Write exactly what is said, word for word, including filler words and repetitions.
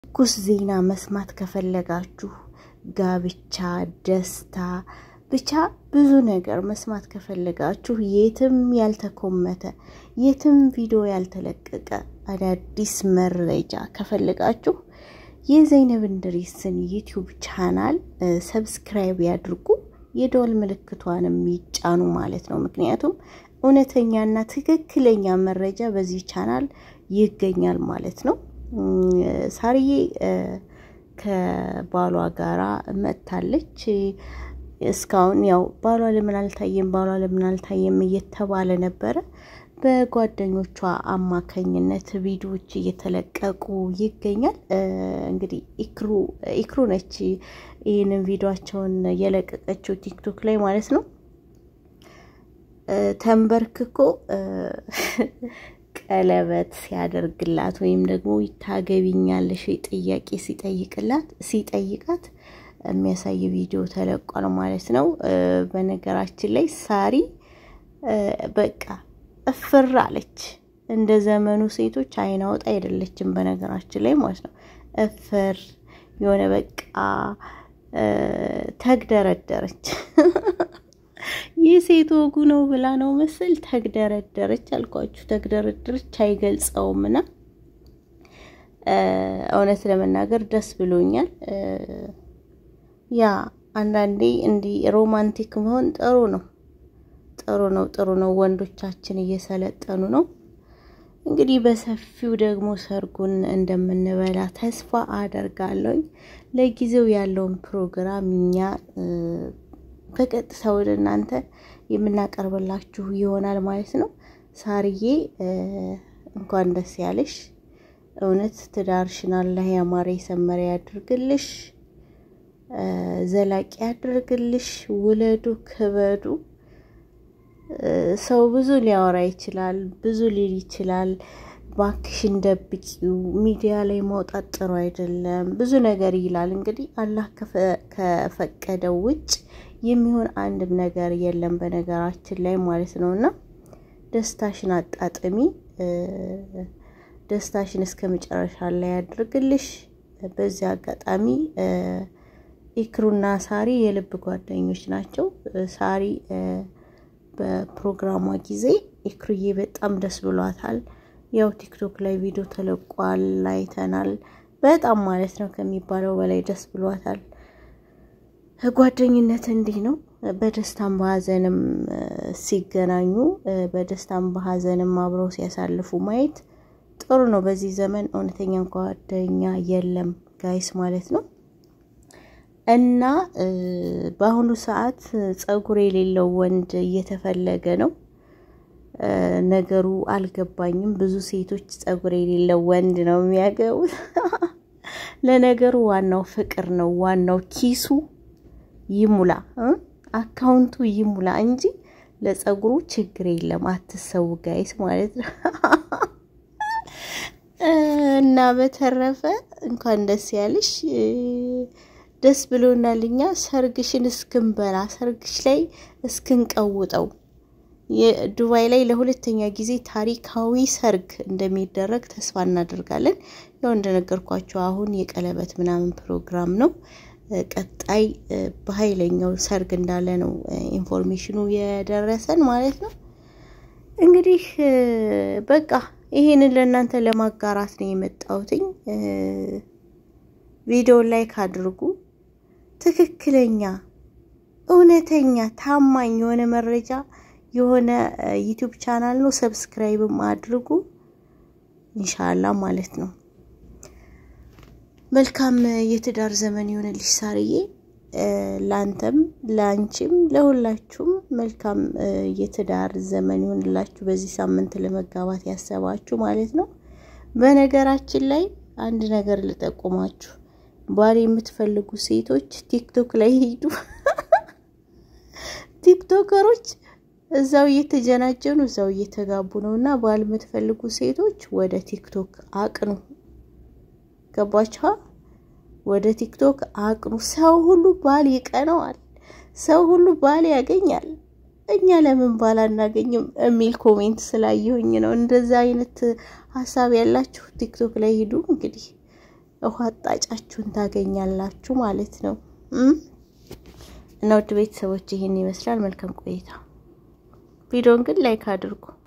ኩስ ዜና መስማት ከፈለጋችሁ ጋብቻ ደስታ ብቻ ብዙ ነገር መስማት ከፈለጋችሁ የትም ያልተኮመተ የትም ቪዲዮ ያልተለቀቀ አዳዲስ መረጃ ከፈለጋችሁ የዘይነብ እንድሪስን ዩቲዩብ ቻናል ሰብስክራይብ ያድርጉ የደወል ምልክቷንም ይጫኑ ማለት ነው ምክንያቱም እውነተኛና ትክክለኛ መረጃ በዚህ ቻናል ይገኛል ማለት ነው ሳሪዬ ከባሏ ጋራ መጣለች እስካሁን ያው ባሏ ለምን አልታየም ባሏ ለምን አልታየም እየተባለ ነበር በጓደኞቿ አማካኝነት ቪዲዮዎች እየተለቀቁ ይገኛል እንግዲህ ኢክሩ ኢክሩ ነች ይሄንን ቪዲዮአቸውን የለቀቀችው ቲክቶክ ላይ ማለት ነው ተንበርክኮ ቀለበት ሲያደርግላት ወይም ደግሞ ይታገቢኛለሽ ጥያቄ ሲጠይቅላት ሲጠይቃት የሚያሳይ ቪዲዮ ተለቋል ማለት ነው በነገራችን ላይ ሳሪ በቃ እፍራለች እንደ ዘመኑ ሴቶች አይና ወጣ አይደለችም በነገራችን ላይ ማለት ነው እፍር የሆነ በቃ ተግደረደረች የሴት ወጉ ነው ብላ ነው መስል ተግደረደረች አልኳችሁ ተግደረደረች አይገልጸውምና እውነት ለመናገር ደስ ብሎኛል ያ አንዳንዴ እንዲ ሮማንቲክ መሆን ጥሩ ነው ጥሩ ነው ጥሩ ነው ወንዶቻችን እየሰለጠኑ ነው እንግዲህ በሰፊው ደግሞ ሰርጉን እንደምንበላ ተስፋ አደርጋለሁ ለጊዜው ያለውን ፕሮግራምኛ በቀጥታ ወደ እናንተ የምናቀርብላችሁ ይሆናል ማለት ነው ሳሪዬ እንኳን ደስ ያለሽ እውነት ትዳርሽን አላህ ያማረ ይሰመረ ያድርግልሽ ዘላቂ ያድርግልሽ ውለዱ ከበዱ ሰው ብዙ ሊያወራ ይችላል ብዙ ሊል ይችላል ባክሽን ደብቂው ሚዲያ ላይ ማውጣት ጥሩ አይደለም ብዙ ነገር ይላል እንግዲህ አላህ ከፈቀደው ውጭ የሚሆን አንድም ነገር የለም በነገራችን ላይ ማለት ነውና ደስታሽን አጣጥሚ ደስታሽን እስከመጨረሻ ላይ ያድርግልሽ በዚህ አጋጣሚ ኢክሩና ሳሪ የልብ ጓደኞች ናቸው ሳሪ በፕሮግራሟ ጊዜ ኢክሩዬ በጣም ደስ ብሏታል ያው ቲክቶክ ላይ ቪዲዮ ተለቋል አይተናል በጣም ማለት ነው ከሚባለው በላይ ደስ ብሏታል ጓደኝነት እንዲህ ነው በደስታም በሐዘንም ሲገናኙ በደስታም በሐዘንም አብረው ሲያሳልፉ ማየት ጥሩ ነው በዚህ ዘመን እውነተኛ ጓደኛ የለም ጋይስ ማለት ነው እና በአሁኑ ሰዓት ጸጉር የሌለው ወንድ እየተፈለገ ነው ነገሩ አልገባኝም ብዙ ሴቶች ጸጉር የሌለው ወንድ ነው የሚያገቡት ለነገሩ ዋናው ፍቅር ነው ዋናው ኪሱ ይሙላ አካውንቱ ይሙላ እንጂ ለጸጉሩ ችግር የለም አትሰው ጋይስ ማለት ነው እና በተረፈ እንኳን ደስ ያለሽ ደስ ብሎናልኛ ሰርግሽን እስክንበላ ሰርግሽ ላይ እስክንቀውጠው የዱባይ ላይ ለሁለተኛ ጊዜ ታሪካዊ ሰርግ እንደሚደረግ ተስፋ እናደርጋለን ያው እንደነገርኳችሁ አሁን የቀለበት ምናምን ፕሮግራም ነው ቀጣይ በኃይለኛው ሰርግ እንዳለ ነው ኢንፎርሜሽኑ የደረሰን ማለት ነው እንግዲህ በቃ ይሄንን ለእናንተ ለማጋራት ነው የመጣሁትኝ ቪዲዮ ላይክ አድርጉ ትክክለኛ እውነተኛ ታማኝ የሆነ መረጃ የሆነ ዩቲዩብ ቻናል ነው ሰብስክራይብ አድርጉ ኢንሻአላህ ማለት ነው መልካም የትዳር ዘመን ይሁንልሽ ሳሪዬ ላንተም ላንቺም ለሁላችሁም መልካም የትዳር ዘመን ይሁንላችሁ በዚህ ሳምንት ለመጋባት ያሰባችሁ ማለት ነው በነገራችን ላይ አንድ ነገር ልጠቁማችሁ ባል የምትፈልጉ ሴቶች ቲክቶክ ላይ ሄዱ ቲክቶከሮች እዛው እየተጀናጀኑ እዛው እየተጋቡ ነውና ባል የምትፈልጉ ሴቶች ወደ ቲክቶክ አቅኑ ገባችሁ ወደ ቲክቶክ አቅኑ ሰው ሁሉ ባል ይቀናዋል ሰው ሁሉ ባል ያገኛል እኛ ለምን ባል አናገኝም የሚል ኮሜንት ስላየሁኝ ነው እንደዛ አይነት ሐሳብ ያላችሁ ቲክቶክ ላይ ሄዱ እንግዲህ ውሃ አጣጫችሁን ታገኛላችሁ ማለት ነው እና ውድ ቤተሰቦች ይሄን ይመስላል መልካም ቆይታ ቪዲዮን ግን ላይክ አድርጉ